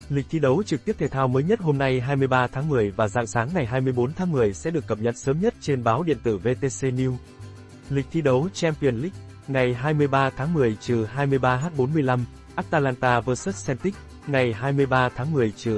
Lịch thi đấu trực tiếp thể thao mới nhất hôm nay 23 tháng 10 và rạng sáng ngày 24 tháng 10 sẽ được cập nhật sớm nhất trên báo điện tử VTC News. Lịch thi đấu Champions League, ngày 23 tháng 10-23h45, Atalanta vs Celtic, ngày 23 tháng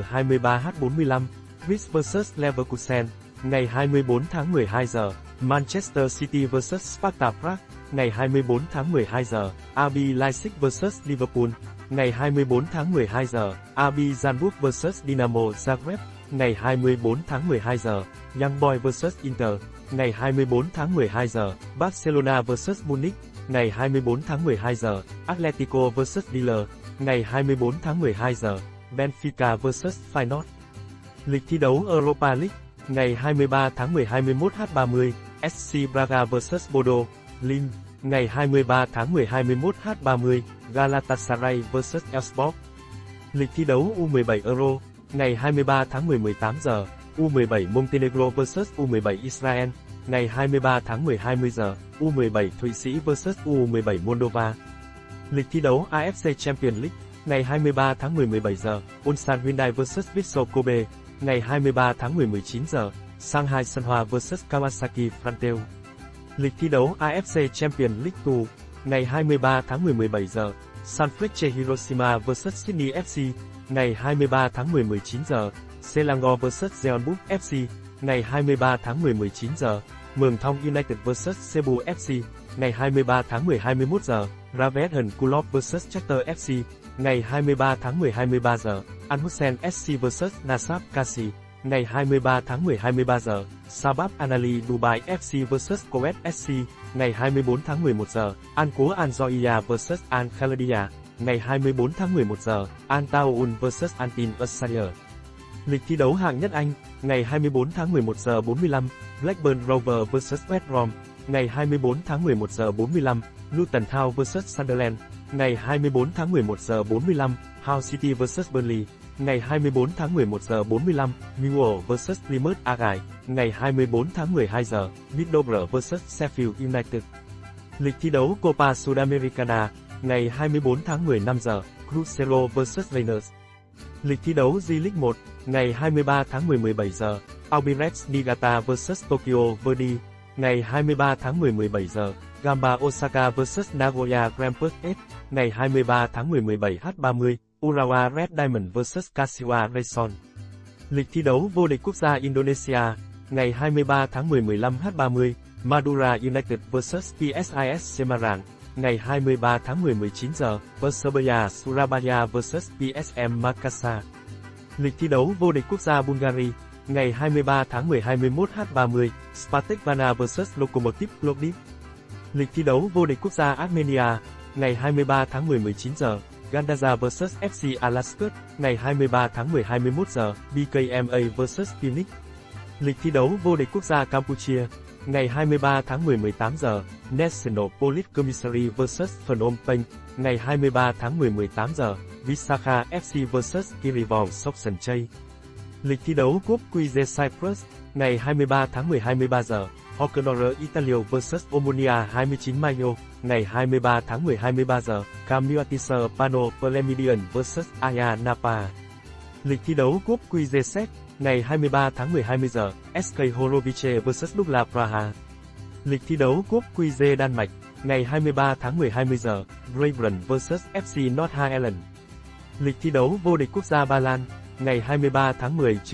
10-23h45, Ritz vs Leverkusen, ngày 24 tháng 12 giờ, Manchester City vs Sparta Prague, ngày 24 tháng 12 giờ, RB Leipzig vs Liverpool, ngày 24 tháng 12 giờ, RB Salzburg vs Dinamo Zagreb, ngày 24 tháng 12 giờ, Young Boys vs Inter, ngày 24 tháng 12 giờ, Barcelona vs Munich, ngày 24 tháng 12 giờ, Atletico vs Lille, ngày 24 tháng 12 giờ, Benfica vs Feyenoord. Lịch thi đấu Europa League, ngày 23 tháng 10 21h30, SC Braga vs Bodo, Lim, ngày 23 tháng 10 21h30, Galatasaray vs Elfsborg. Lịch thi đấu U17 Euro, ngày 23 tháng 10 18 giờ, U17 Montenegro vs U17 Israel, ngày 23 tháng 10 20 giờ, U17 Thụy Sĩ vs U17 Moldova. Lịch thi đấu AFC Champions League, ngày 23 tháng 10 17 giờ, Ulsan Hyundai vs Vissel Kobe, ngày 23 tháng 10 19 giờ, Shanghai Shenhua vs Kawasaki Frontale. Lịch thi đấu AFC Champions League 2, ngày 23 tháng 10 17 giờ, Sanfrecce Hiroshima vs Sydney FC, ngày 23 tháng 10 19 giờ, Selangor vs Jeonbuk FC, ngày 23 tháng 10 19 giờ, Mường Thong United vs Cebu FC, ngày 23 tháng 10 21 giờ, Ravejen Kulob vs Charter FC, ngày 23 tháng 10 23 giờ, Al Hussein SC vs Nasab Kasi, ngày 23 tháng 10 23 giờ, Sabab Anali Dubai FC vs Kuwait SC, ngày 24 tháng 11 giờ, Al Qur Al Zoya vs Al Khaladia, ngày 24 tháng 11 giờ, Al Taoun vs Antin Usair. Lịch thi đấu hạng nhất Anh, ngày 24 tháng 11 giờ 45, Blackburn Rovers vs West Brom, ngày 24 tháng 11 giờ 45, Luton Town vs Sunderland, ngày 24 tháng 11 giờ 45, Hull City vs Burnley, ngày 24 tháng 11 giờ 45, Millwall vs Plymouth Argyle, ngày 24 tháng 12 giờ, Middlesbrough vs Sheffield United. Lịch thi đấu Copa Sudamericana, ngày 24 tháng 10 5 giờ, Cruzeiro vs Rangers. Lịch thi đấu J-League 1, ngày 23 tháng 10 17 giờ, Albirex Niigata vs Tokyo Verdy, ngày 23 tháng 10 17 giờ, Gamba Osaka vs Nagoya Grampus S, ngày 23 tháng 10 17h30, Urawa Red Diamond vs Kashiwa Reysol. Lịch thi đấu vô địch quốc gia Indonesia, ngày 23 tháng 10 15h30, Madura United vs PSIS Semarang, ngày 23 tháng 10 19 giờ, Persebaya Surabaya vs PSM Makassar. Lịch thi đấu vô địch quốc gia Bulgaria, ngày 23 tháng 10 21h30, Spartak Varna vs Lokomotiv Plovdiv. Lịch thi đấu vô địch quốc gia Armenia, ngày 23 tháng 10 19 giờ, Gandaza vs FC Alaskert, ngày 23 tháng 10 21 giờ, BKMA vs Phoenix. Lịch thi đấu vô địch quốc gia Campuchia, ngày 23 tháng 10 18 giờ, National Police Commissary vs Phnom Penh, ngày 23 tháng 10 18 giờ, Visakha FC vs Kirivon Soksanchay. Lịch thi đấu Cúp QG Cyprus, ngày 23 tháng 10 23 giờ, Hockeynoor Italia vs Omonia 29 Mayo, ngày 23 tháng 10 23 giờ, Camuatis Pano Plemidian vs Aya Napa. Lịch thi đấu Cúp QG Séc, ngày 23 tháng 10 20 giờ, SK Horovice vs Dukla Praha. Lịch thi đấu Cúp QG Đan Mạch, ngày 23 tháng 10 20 giờ, Braveron vs FC North Ireland. Lịch thi đấu vô địch quốc gia Ba Lan, ngày 23 tháng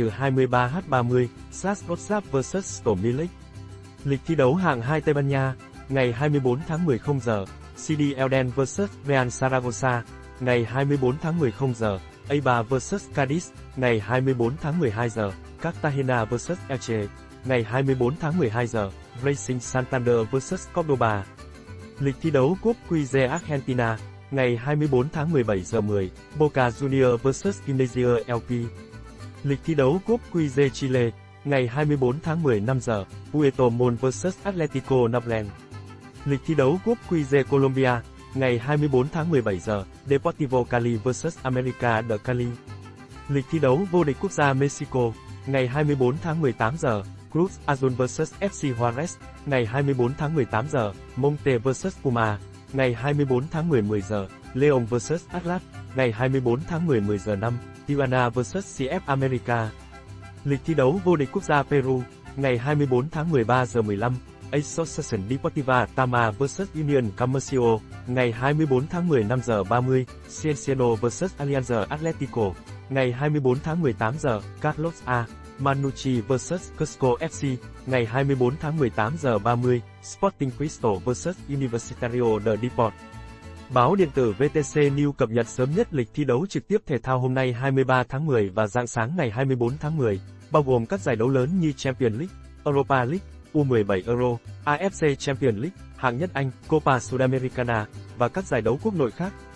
10-23h30, SAS Rostov vs Stormilic. Lịch thi đấu hạng 2 Tây Ban Nha, ngày 24 tháng 10 0 giờ, CD Elden vs Real Zaragoza, ngày 24 tháng 10 0 giờ, Eibar vs Cadiz, ngày 24 tháng 12 giờ, Cartagena vs Elche, ngày 24 tháng 12 giờ, Racing Santander vs Cordoba. Lịch thi đấu Cúp QG Argentina, ngày 24 tháng 17 giờ 10, Boca Juniors vs Gimnasia LP. Lịch thi đấu Cúp QG Chile, ngày 24 tháng 10 5 giờ, Puerto Montt vs Atletico Nacional. Lịch thi đấu Cúp QG Colombia, ngày 24 tháng 17 giờ, Deportivo Cali vs America de Cali. Lịch thi đấu vô địch quốc gia Mexico, ngày 24 tháng 18 giờ, Cruz Azul vs FC Juarez, ngày 24 tháng 18 giờ, Monte vs Puma, ngày 24 tháng 10 10 giờ, Leon vs Atlas, ngày 24 tháng 10 10 giờ 5, Tijuana vs CF America. Lịch thi đấu vô địch quốc gia Peru, ngày 24 tháng 13 giờ 15, Asociación Deportiva Tama vs Unión Comercio, ngày 24 tháng 10 5 giờ 30, Cienciano vs Alianza Atlético, ngày 24 tháng 18 giờ, Carlos A. Manucci vs Cusco FC, ngày 24 tháng 18 giờ 30, Sporting Cristal vs Universitario de Deport. Báo điện tử VTC News cập nhật sớm nhất lịch thi đấu trực tiếp thể thao hôm nay 23 tháng 10 và rạng sáng ngày 24 tháng 10, bao gồm các giải đấu lớn như Champions League, Europa League, U17 Euro, AFC Champions League, hạng nhất Anh, Copa Sudamericana và các giải đấu quốc nội khác.